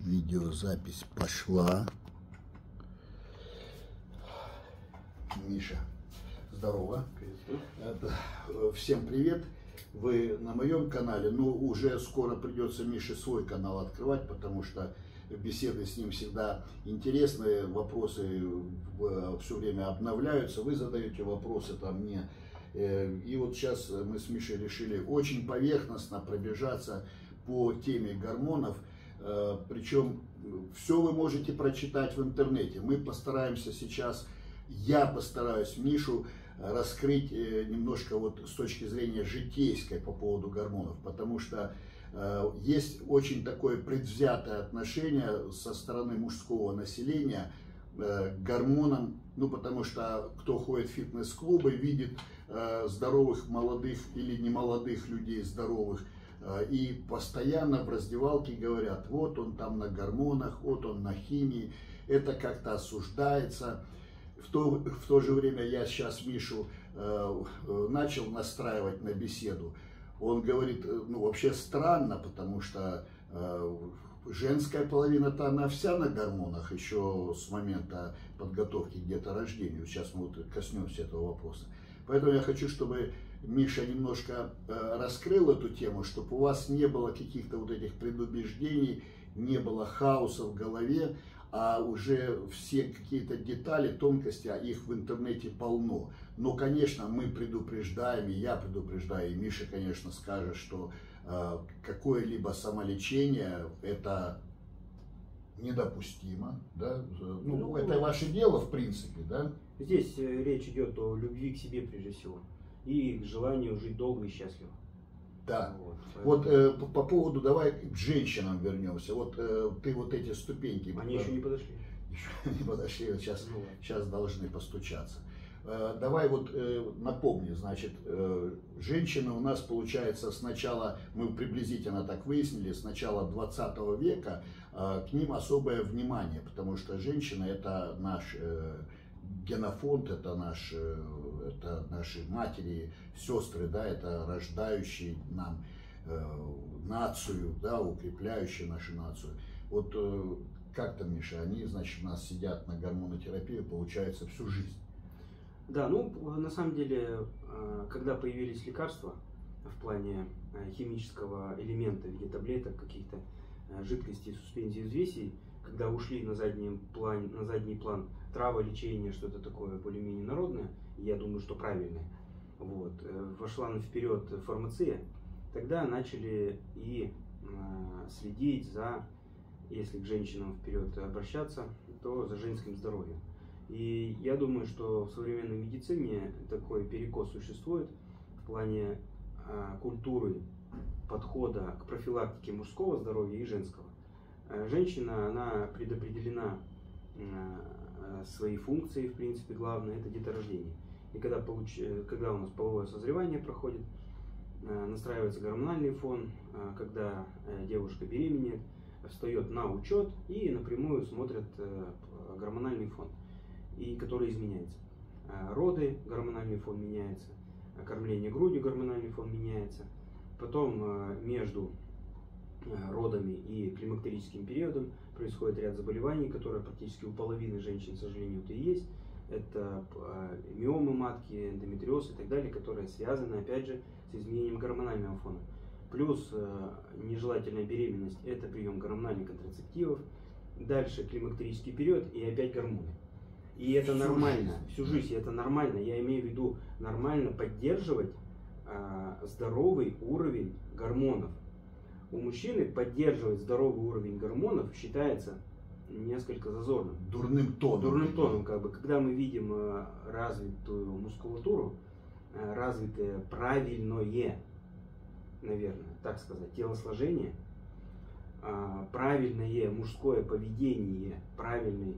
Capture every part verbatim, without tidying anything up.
Видеозапись пошла. Миша, здорово. Это, всем привет. Вы на моем канале, но уже скоро придется Мише свой канал открывать, потому что беседы с ним всегда интересные, вопросы все время обновляются, вы задаете вопросы там мне. И вот сейчас мы с Мишей решили очень поверхностно пробежаться по теме гормонов. Причем все вы можете прочитать в интернете. Мы постараемся сейчас, я постараюсь Мишу раскрыть немножко вот с точки зрения житейской по поводу гормонов, потому что э, есть очень такое предвзятое отношение со стороны мужского населения э, к гормонам, ну потому что кто ходит в фитнес-клубы, видит э, здоровых молодых или немолодых людей здоровых, э, и постоянно в раздевалке говорят: вот он там на гормонах, вот он на химии, это как-то осуждается. В то, в то же время я сейчас Мишу э, начал настраивать на беседу. Он говорит, ну вообще странно, потому что э, женская половина-то она вся на гормонах еще с момента подготовки к деторождению. Сейчас мы вот коснемся этого вопроса. Поэтому я хочу, чтобы Миша немножко э, раскрыл эту тему, чтобы у вас не было каких-то вот этих предубеждений, не было хаоса в голове, а уже все какие-то детали, тонкости, а их в интернете полно. Но, конечно, мы предупреждаем, и я предупреждаю, и Миша, конечно, скажет, что э, какое-либо самолечение это недопустимо, да? Ну, ну, это ваше дело, в принципе, да? Здесь э, речь идет о любви к себе, прежде всего, и к желанию жить долго и счастливо. Да. Вот, вот э, по, по поводу, давай к женщинам вернемся. Вот э, ты вот эти ступеньки. Они еще не подошли. Еще не подошли, вот сейчас, ну, сейчас должны постучаться. Э, давай вот э, напомни, значит, э, женщины у нас, получается, сначала, мы приблизительно так выяснили, с начала двадцатого века э, к ним особое внимание, потому что женщина это наш э, генофонд, это, наш, это наши матери, сестры, да, это рождающие нам э, нацию, да, укрепляющие нашу нацию. Вот э, как-то, Миша, они, значит, у нас сидят на гормонотерапии, получается, всю жизнь. Да, ну, на самом деле, когда появились лекарства в плане химического элемента в виде таблеток, каких-то жидкостей, суспензий, взвесей, когда ушли на задний план, на задний план траволечение, что-то такое более-менее народное, я думаю, что правильное, вот, вошла вперед фармация, тогда начали и э, следить за, если к женщинам вперед обращаться, то за женским здоровьем. И я думаю, что в современной медицине такой перекос существует в плане э, культуры подхода к профилактике мужского здоровья и женского. Женщина, она предопределена своей функцией, в принципе, главное, это деторождение. И когда, получ... когда у нас половое созревание проходит, настраивается гормональный фон, когда девушка беременеет, встает на учет и напрямую смотрит гормональный фон, и который изменяется. Роды, гормональный фон меняется, кормление грудью, гормональный фон меняется. Потом между родами и климактерическим периодом происходит ряд заболеваний, которые практически у половины женщин, к сожалению, это и есть. Это миомы матки, эндометриоз и так далее, которые связаны, опять же, с изменением гормонального фона. Плюс нежелательная беременность – это прием гормональных контрацептивов. Дальше климактерический период и опять гормоны. И это всю нормально, жизнь. всю жизнь, это нормально. Я имею в виду нормально поддерживать а, здоровый уровень гормонов. У мужчины поддерживать здоровый уровень гормонов считается несколько зазорным. Дурным тоном. Дурным тоном, как бы, когда мы видим развитую мускулатуру, развитое правильное, наверное, так сказать, телосложение, правильное мужское поведение, правильный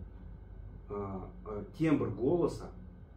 тембр голоса,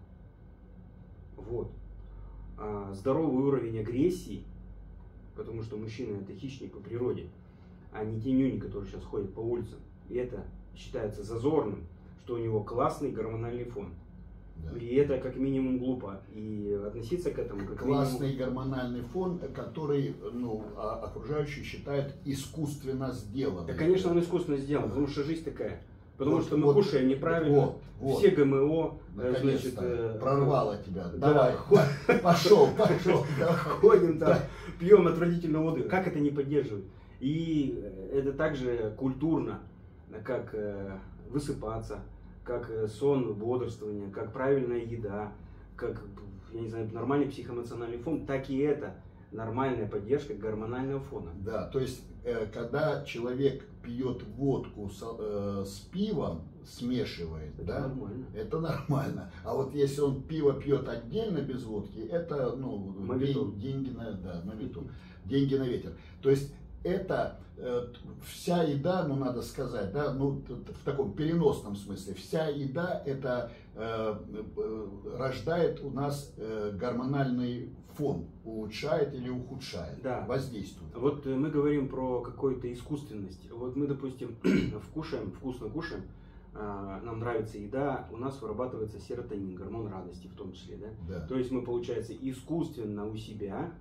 вот, здоровый уровень агрессии. Потому что мужчина это хищник по природе, а не те нюни, которые сейчас ходят по улицам. И это считается зазорным, что у него классный гормональный фон. Да. И это как минимум глупо. И относиться к этому как классный минимум... гормональный фон, который, ну, окружающие считают искусственно сделанным. Да, конечно, он искусственно сделан, потому что жизнь такая. Потому вот, что мы вот, кушаем неправильно, вот, вот. все ГМО, Наконец-то, значит, прорвало тебя. Да, Давай, пошел, пошел. Ходим там, пьем отвратительную воду. Как это не поддерживать? И это также культурно, как высыпаться, как сон, бодрствование, как правильная еда, как, я не знаю, нормальный психоэмоциональный фон, так и это нормальная поддержка гормонального фона. Да, то есть, когда человек пьет водку с, э, с пивом, смешивает, это да, нормально. Это нормально. А вот если он пиво пьет отдельно без водки, это, ну, день, деньги на, да, на ветру, деньги на ветер. То есть это э, вся еда, ну надо сказать, да, ну в таком переносном смысле, вся еда это э, э, рождает у нас э, гормональный фон, улучшает или ухудшает, да. Воздействует. Вот мы говорим про какую-то искусственность. Вот мы, допустим, вкушаем, вкусно кушаем, э, нам нравится еда, у нас вырабатывается серотонин, гормон радости в том числе, да? Да. То есть мы, получается, искусственно у себя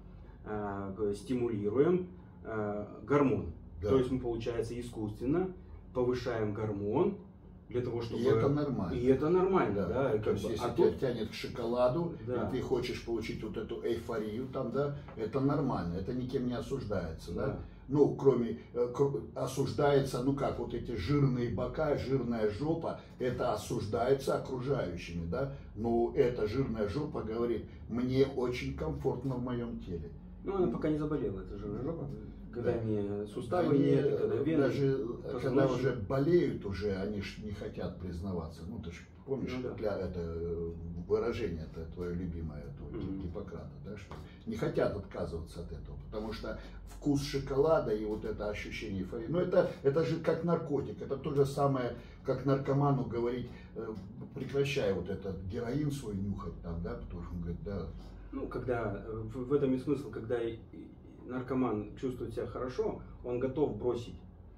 э, стимулируем гормон. Да. То есть мы, получается, искусственно повышаем гормон для того, чтобы... И это нормально. И это нормально, да. да. Как То есть, бы... если а тебя тут... тянет к шоколаду, да. и ты хочешь получить вот эту эйфорию, там, да, это нормально, это никем не осуждается, да. да? Ну, кроме, осуждается, ну как, вот эти жирные бока, жирная жопа, это осуждается окружающими, да. Но эта жирная жопа говорит, мне очень комфортно в моем теле. Ну, она пока не заболела, эта жирная жопа. Когда да. мне суставы они, нет, когда вены, даже когда уже болеют уже, они ж не хотят признаваться. Ну ты же помнишь, ну, да. для, это выражение это твое любимое, это mm-hmm. Гиппократа, да, что не хотят отказываться от этого, потому что вкус шоколада и вот это ощущение эйфории, ну это, это же как наркотик, это то же самое, как наркоману говорить, прекращай вот этот героин свой нюхать там, да, потому что он говорит, да. Ну, когда, в, в этом и смысл, когда наркоман чувствует себя хорошо, он готов бросить.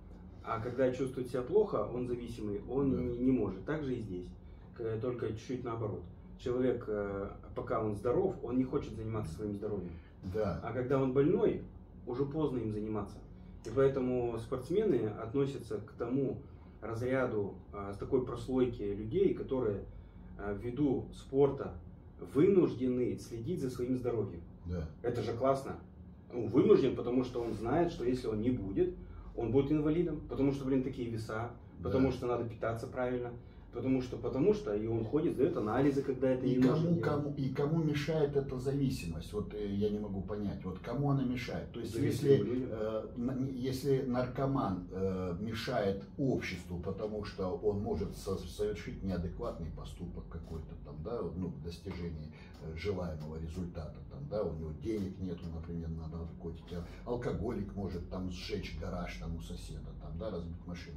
А когда чувствует себя плохо, он зависимый, он да. не, не может. Так же и здесь, только чуть-чуть наоборот. Человек, пока он здоров, он не хочет заниматься своим здоровьем. Да. А когда он больной, уже поздно им заниматься. И поэтому спортсмены относятся к тому разряду, с такой прослойки людей, которые ввиду спорта вынуждены следить за своим здоровьем. Да. Это же классно. Он вынужден, потому что он знает, что если он не будет, он будет инвалидом, потому что, блин, такие веса, потому да. что надо питаться правильно, потому что, потому что, и он ходит, сдает анализы, когда это и не кому, нужно кому, И кому мешает эта зависимость? Вот э, я не могу понять, вот кому она мешает? То есть, если, э, если наркоман э, мешает обществу, потому что он может со совершить неадекватный поступок какой-то там, да, ну, в достижении э, желаемого результата, там, да, у него денег нету, например, на наркотики, алкоголик может там сжечь гараж там у соседа, там, да, разбить машину.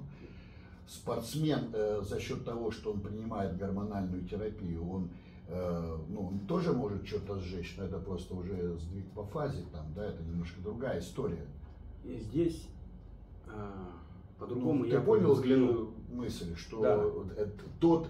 Спортсмен э, за счет того, что он принимает гормональную терапию, он, э, ну, он тоже может что-то сжечь, но это просто уже сдвиг по фазе, там, да, это немножко другая история. И здесь э, по-другому ну, я ты понял взглянул. мысль, что да. тот,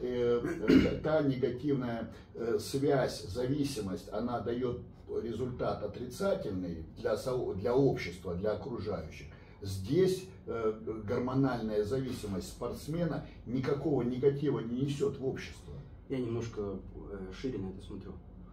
э, та негативная э, связь, зависимость, она дает результат отрицательный для, для общества, для окружающих. Здесь э, гормональная зависимость спортсмена никакого негатива не несет в общество. Я немножко э, шире на это смотрю.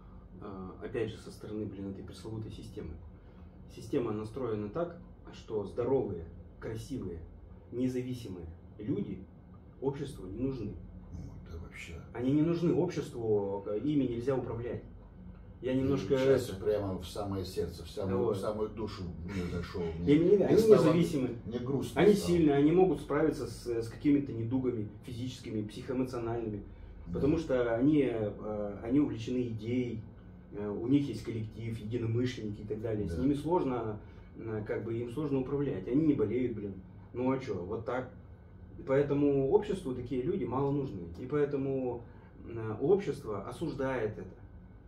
Э, опять же, со стороны, блин, этой пресловутой системы. Система настроена так, что здоровые, красивые, независимые люди обществу не нужны. Ну, это вообще... Они не нужны обществу, ими нельзя управлять. Я немножко... Сейчас прямо в самое сердце, в самую, в самую душу мне зашел. Мне, мне, мне они стало, независимы. Мне грустно Они стало. сильные, они могут справиться с, с какими-то недугами физическими, психоэмоциональными. Да. Потому что они, они увлечены идеей, у них есть коллектив, единомышленники и так далее. Да. С ними сложно, как бы им сложно управлять. Они не болеют, блин. Ну а что, вот так. И поэтому обществу такие люди мало нужны. И поэтому общество осуждает это.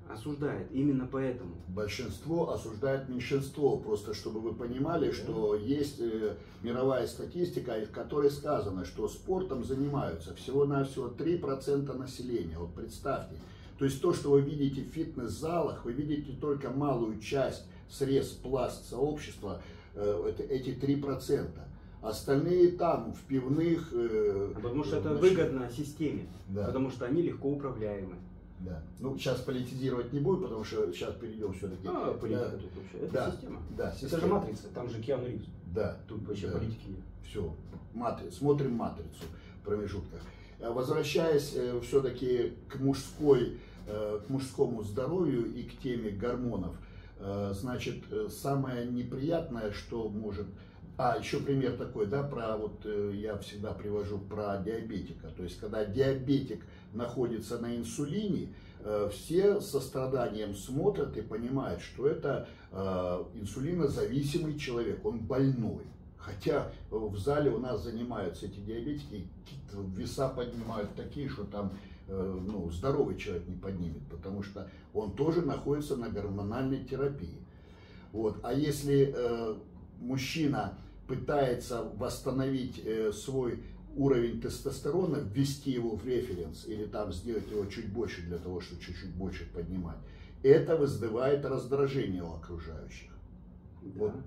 осуждает. Именно поэтому. Большинство осуждает меньшинство. Просто чтобы вы понимали, что есть э, мировая статистика, в которой сказано, что спортом занимаются всего-навсего три процента населения. Вот представьте. То есть то, что вы видите в фитнес-залах, вы видите только малую часть, срез, пласт сообщества, э, это, эти три процента. Остальные там, в пивных... Э, потому что э, это значит, выгодно системе, да. Потому что они легко управляемы. Да. Ну, сейчас политизировать не буду, потому что сейчас перейдем все-таки. А, политика да. тут вообще. Это да. система. Да, это система. же матрица, там же Киану Ривз. Да. Тут вообще да. политики нет. Все, матри... смотрим матрицу в промежутках. Возвращаясь э, все-таки к мужской, э, к мужскому здоровью и к теме гормонов, э, значит, самое неприятное, что может... А, еще пример такой, да, про вот э, я всегда привожу про диабетика. То есть, когда диабетик находится на инсулине, э, все со страданием смотрят и понимают, что это э, инсулинозависимый человек, он больной. Хотя в зале у нас занимаются эти диабетики, веса поднимают такие, что там э, ну, здоровый человек не поднимет, потому что он тоже находится на гормональной терапии. Вот. А если э, мужчина пытается восстановить э, свой уровень тестостерона, ввести его в референс или там сделать его чуть больше для того, чтобы чуть-чуть больше поднимать, это вызывает раздражение у окружающих. Да. Вот.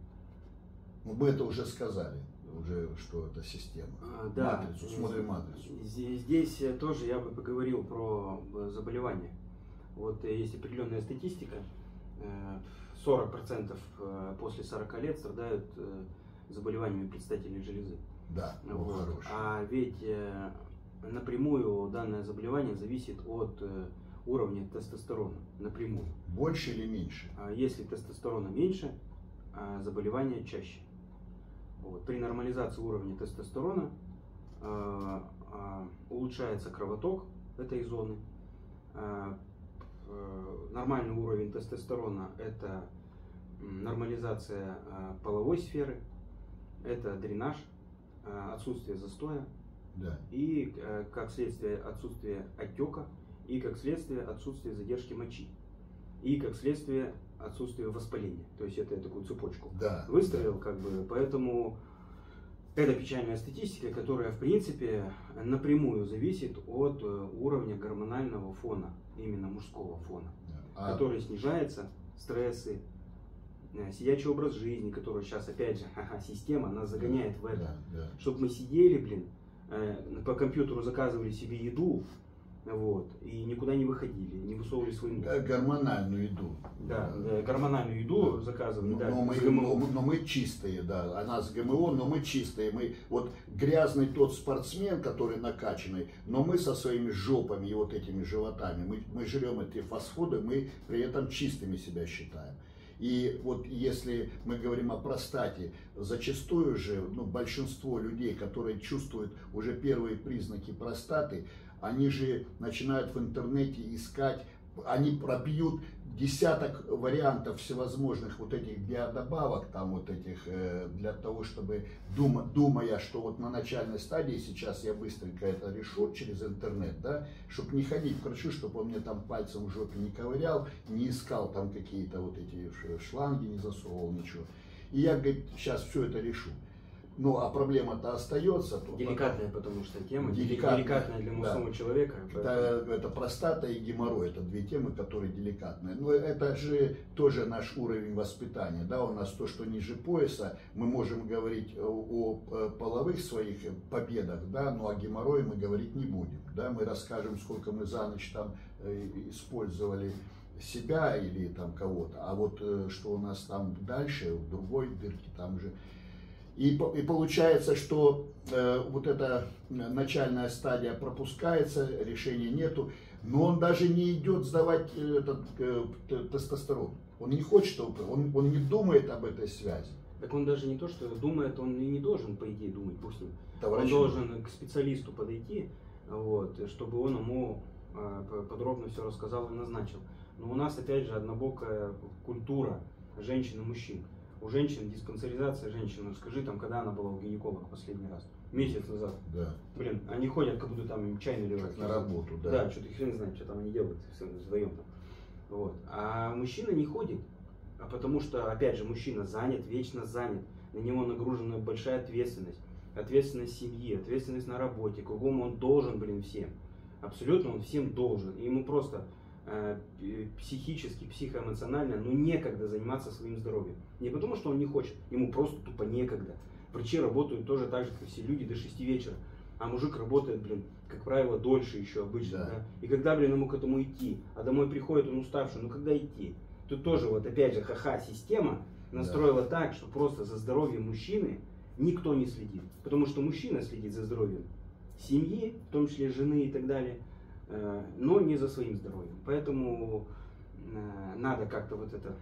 Ну, мы это уже сказали, уже что это система. А, да. Матрицу, смотрим матрицу. Здесь, здесь тоже я бы поговорил про заболевания. Вот есть определенная статистика. сорок процентов после сорока лет страдают заболеваниями предстательной железы. Да, ну, вот. хороший. А ведь э, напрямую данное заболевание зависит от э, уровня тестостерона. Напрямую. Больше или меньше? А если тестостерона меньше, а заболевания чаще. Вот. При нормализации уровня тестостерона э, э, улучшается кровоток этой зоны. Э, э, нормальный уровень тестостерона – это нормализация э, половой сферы, это дренаж, э, отсутствие застоя, да. и э, как следствие отсутствие отека, и как следствие отсутствие задержки мочи, и как следствие отсутствие воспаления. То есть это я такую цепочку да, выстроил, да. как бы, поэтому это печальная статистика, которая в принципе напрямую зависит от уровня гормонального фона, именно мужского фона, да. а... который снижается, стрессы, сидячий образ жизни, который сейчас, опять же, ха-ха, система нас загоняет в это. Да, да. Чтобы мы сидели, блин, э, по компьютеру заказывали себе еду, вот, и никуда не выходили, не высовывали свой нос. Гормональную еду. Да, да, гормональную еду да. заказывали, но, да, но, мы, но, но мы чистые, да, она с ГМО, но мы чистые. Мы, вот грязный тот спортсмен, который накачанный, но мы со своими жопами и вот этими животами, мы, мы жрем эти фастфуды, мы при этом чистыми себя считаем. И вот если мы говорим о простате, зачастую же ну, большинство людей, которые чувствуют уже первые признаки простаты, они же начинают в интернете искать, они пробьют десяток вариантов всевозможных вот этих биодобавок, там вот этих, э, для того, чтобы, дума, думая, что вот на начальной стадии сейчас я быстренько это решу через интернет, да, чтобы не ходить к врачу, чтобы он мне там пальцем в жопе не ковырял, не искал там какие-то вот эти шланги, не засовывал, ничего. И я, говорит, сейчас все это решу. Ну, а проблема-то остается. То деликатная, потом, потому что тема, деликатная, деликатная для мужского да. человека. Это, это простата и геморрой, это две темы, которые деликатные. Но это же тоже наш уровень воспитания. Да? У нас то, что ниже пояса, мы можем говорить о, о половых своих победах, да? Но о геморрое мы говорить не будем. Да? Мы расскажем, сколько мы за ночь там использовали себя или там кого-то. А вот что у нас там дальше, в другой дырке, там же... И, и получается, что э, вот эта начальная стадия пропускается, решения нету, но он даже не идет сдавать этот э, тестостерон. Он не хочет, он, он не думает об этой связи. Так он даже не то, что думает, он и не должен, по идее, думать, пусть с ним. Он должен к специалисту подойти, вот, чтобы он ему э, подробно все рассказал и назначил. Но у нас, опять же, однобокая культура женщин и мужчин. У женщин диспансеризация женщин. Скажи, там, когда она была у гинеколога последний раз? Месяц назад. Да. Блин, они ходят, как будто там им чай наливают. На работу, да. Да, что-то хрен знает, что там они делают вдвоем там. Вот. А мужчина не ходит, а потому что, опять же, мужчина занят, вечно занят, на него нагружена большая ответственность, ответственность семьи, ответственность на работе, кругом он должен, блин, всем, абсолютно он всем должен, и ему просто э, психически, психоэмоционально, ну, некогда заниматься своим здоровьем, не потому что он не хочет, ему просто тупо некогда. Врачи работают тоже так же, как все люди, до шести вечера, а мужик работает, блин, как правило, дольше еще обычно, да. Да? И когда, блин, ему к этому идти, а домой приходит он уставший, ну когда идти? Тут тоже вот опять же ха-ха система настроила, да, так, что просто за здоровьем мужчины никто не следит. Потому что мужчина следит за здоровьем семьи, в том числе жены и так далее, но не за своим здоровьем. Поэтому надо как-то вот это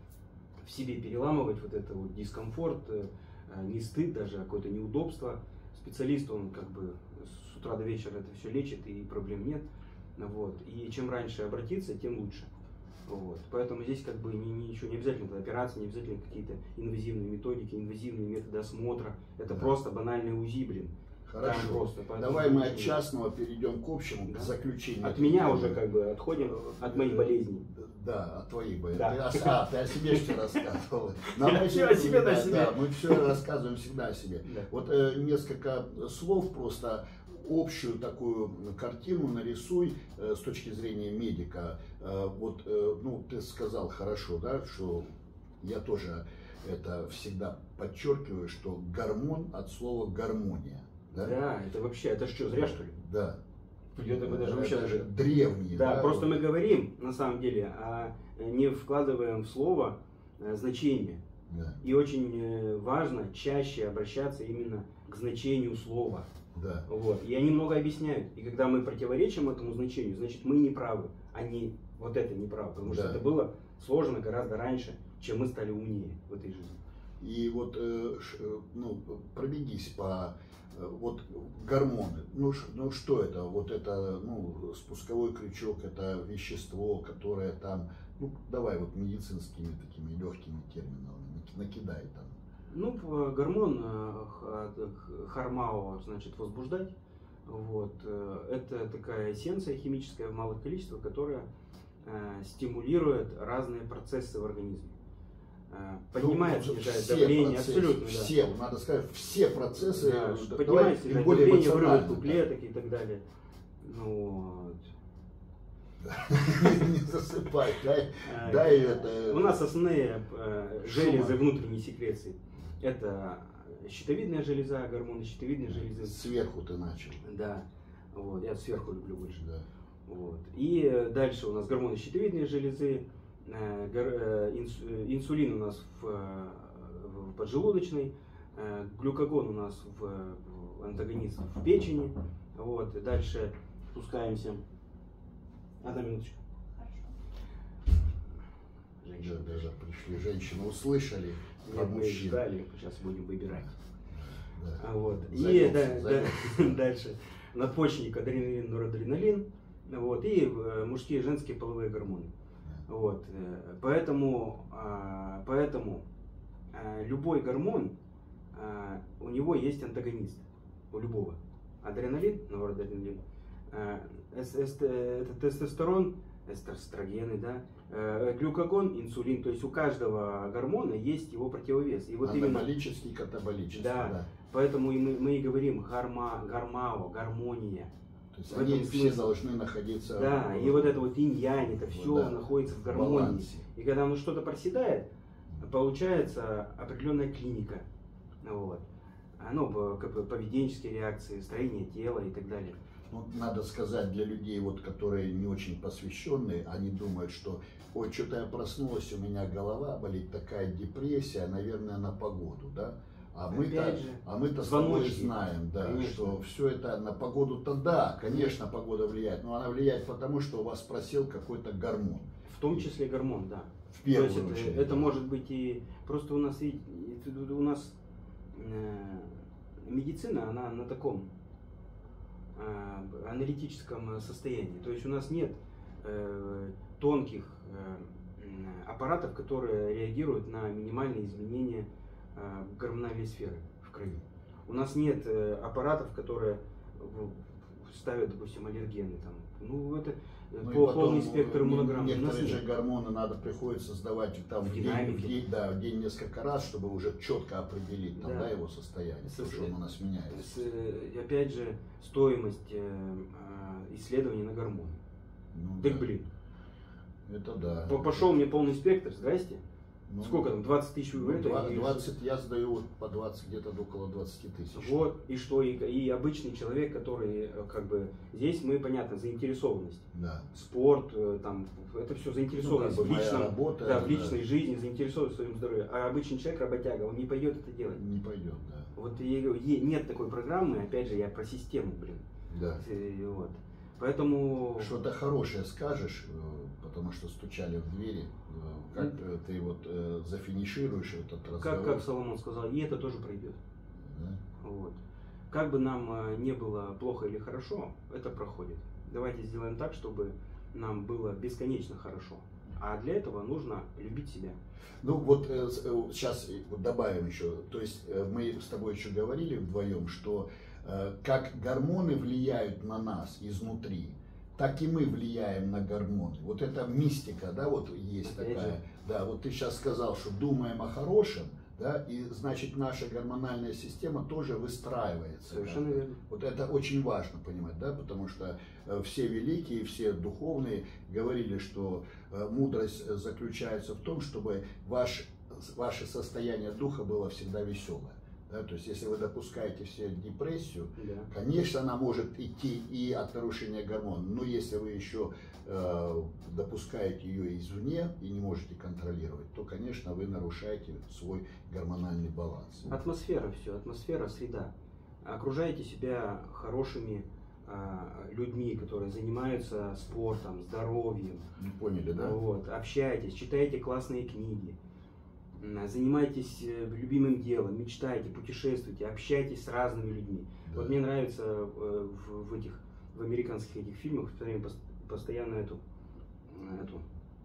в себе переламывать, вот это вот дискомфорт, не стыд даже, а какое-то неудобство. Специалист, он как бы с утра до вечера это все лечит и проблем нет. Вот. И чем раньше обратиться, тем лучше. Вот. Поэтому здесь как бы ничего не обязательно, операции, не обязательно какие-то инвазивные методики, инвазивные методы осмотра. Это да. Просто банальный УЗИ, блин. Хорошо. Просто, Давай мы от частного перейдем к общему, да? К заключению. От меня уже как бы отходим, от моих болезней. Да, от твоих болезней. Да. Ты, а, ты о себе что рассказывал? Я все о себе, на себе. Да, мы все рассказываем всегда о себе. Да. Вот э, несколько слов просто, общую такую картину нарисуй э, с точки зрения медика. Э, вот, э, ну, ты сказал хорошо, да, что я тоже это всегда подчеркиваю, что гормон от слова гармония. Да? Да, это вообще, это что, зря что ли? Да. Это, это даже вообще даже древние. Да, да, просто вот. Мы говорим на самом деле, а не вкладываем в слово значение. Да. И очень важно чаще обращаться именно к значению слова. Да. Вот. И они много объясняют. И когда мы противоречим этому значению, значит мы не правы, а не вот это не правы. Потому что да. это было сложно гораздо раньше, чем мы стали умнее в этой жизни. И вот э, ну, пробегись по вот гормоны. Ну, ну что это? Вот это ну, спусковой крючок, это вещество, которое там, ну давай вот медицинскими такими легкими терминами накидай там. Ну, гормон Хармао, значит, возбуждать. Вот. Это такая эссенция химическая в малых количествах, которая стимулирует разные процессы в организме. Поднимает, ну, снижает давление, процессы, абсолютно. Все, да. надо сказать, все процессы. Да, поднимает, снижает давление, выработку клеток и так далее. Ну, вот. Не засыпай, дай это. У нас основные железы внутренней секреции. Это щитовидная железа, гормоны щитовидной железы. Сверху ты начал. Да, вот, я сверху люблю больше. Да. Вот. И дальше у нас гормоны щитовидной железы, инсулин у нас в, в поджелудочной, глюкагон у нас в антагонист в печени. Вот. И дальше спускаемся. Одна минуточка. Женщины. Да, да, пришли женщины, услышали. Нет, мы ждали, сейчас будем выбирать. Да. Вот. Зайдемся, и да, зайдемся. Да, дальше надпочечник, адреналин, норадреналин. Вот, и мужские и женские половые гормоны. Вот, поэтому, поэтому любой гормон, у него есть антагонист, у любого. Адреналин, норадреналин, это тестостерон, эстрогены, да, глюкагон, инсулин, то есть у каждого гормона есть его противовес. И вот анаболический, именно, катаболический. Да, да. Поэтому и мы, мы и говорим гарма, гармао, гармония. То есть они все смысле. Должны находиться. Да, в... и вот это вот инь-янь, это все да, находится в гармонии. Балансе. И когда оно что-то проседает, получается определенная клиника. Вот. Оно как бы поведенческие реакции, строение тела и так далее. Ну, надо сказать для людей, вот, которые не очень посвященные, они думают, что ой, что-то я проснулась, у меня голова болит, такая депрессия, наверное, на погоду, да? А мы-то, а мы-то с тобой знаем, да, что все это на погоду-то да, конечно, погода влияет, но она влияет потому, что у вас просел какой-то гормон. В том числе гормон, да. В первую То есть очередь. Это, это может быть и просто у нас, у нас э, медицина, она на таком э, аналитическом состоянии. То есть у нас нет э, тонких э, аппаратов, которые реагируют на минимальные изменения гормональной сферы в крови. У нас нет аппаратов, которые ставят, допустим, аллергены. Там. Ну, это Ну, по, потом, полный спектр иммунограмм. Некоторые же гормоны надо приходится сдавать там, в, в, день, в, день, да, в день несколько раз, чтобы уже четко определить там, да. Да, его состояние, потому что он у нас меняется. С, опять же, стоимость э, исследований на гормоны. Ну, так да. блин. Это да. Пошел мне полный спектр, здрасте. Ну, сколько там, двадцать тысяч вы это? двадцать, я сдаю по двадцать, где-то около двадцати тысяч. Вот, и что, и, и обычный человек, который, как бы, здесь мы, понятно, заинтересованность. Да. Спорт, там, это все заинтересованность, ну, как бы, в, личном, работа, да, в да. личной жизни, заинтересованность в своем здоровье. А обычный человек, работяга, он не пойдет это делать. Не пойдет, да. Вот и, нет такой программы, опять же, я про систему, блин. Да. И, вот. Поэтому... Что-то хорошее скажешь, потому что стучали в двери, как mm. ты вот э, зафинишируешь этот разговор? Как, как Соломон сказал, и это тоже пройдет. Да? Вот. Как бы нам не было плохо или хорошо, это проходит. Давайте сделаем так, чтобы нам было бесконечно хорошо. А для этого нужно любить себя. Ну вот э, сейчас добавим еще, то есть э, мы с тобой еще говорили вдвоем, что э, как гормоны влияют на нас изнутри, так и мы влияем на гормоны. Вот это мистика, да, вот есть Опять такая. же. Да, вот ты сейчас сказал, что думаем о хорошем, да, и значит наша гормональная система тоже выстраивается. Совершенно да. верно. Вот это очень важно понимать, да, потому что э, все великие, все духовные говорили, что э, мудрость заключается в том, чтобы ваш, ваше состояние духа было всегда веселое. Да, то есть, если вы допускаете себе депрессию, Да. конечно, она может идти и от нарушения гормонов, но если вы еще э, допускаете ее извне и не можете контролировать, то, конечно, вы нарушаете свой гормональный баланс. Атмосфера все, атмосфера, среда. Окружайте себя хорошими э, людьми, которые занимаются спортом, здоровьем. Не поняли, да? Вот, общайтесь, читайте классные книги. Занимайтесь любимым делом, мечтайте, путешествуйте, общайтесь с разными людьми. Да. Вот мне нравится в, в этих в американских этих фильмах постоянно эту, эту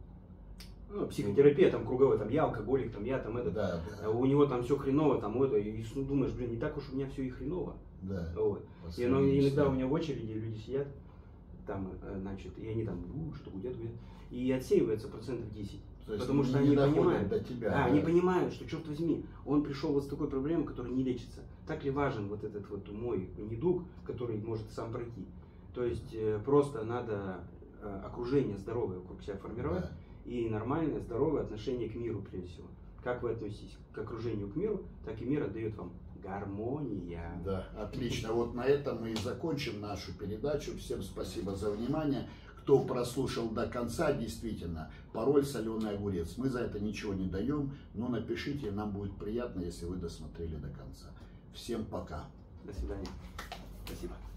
ну, психотерапия там круговая, там я алкоголик, там я там это, да, да. У него там все хреново, там это, и ну, думаешь, блин, не так уж у меня все и хреново. Да. Вот. И ну, иногда у меня в очереди люди сидят, там, значит, и они там что гудят, гудят, и отсеивается процентов десять. Потому что они понимают, до тебя, да, да. они понимают, что, черт возьми, он пришел вот с такой проблемой, которая не лечится. Так ли важен вот этот вот мой недуг, который может сам пройти? То есть э, просто надо э, окружение здоровое вокруг себя формировать, да. И нормальное, здоровое отношение к миру прежде всего. Как вы относитесь к окружению, к миру, так и мир отдает вам гармония. Да, отлично. Вот на этом мы и закончим нашу передачу. Всем спасибо за внимание. Кто прослушал до конца, действительно, пароль соленый огурец. Мы за это ничего не даем, но напишите, нам будет приятно, если вы досмотрели до конца. Всем пока. До свидания. Спасибо.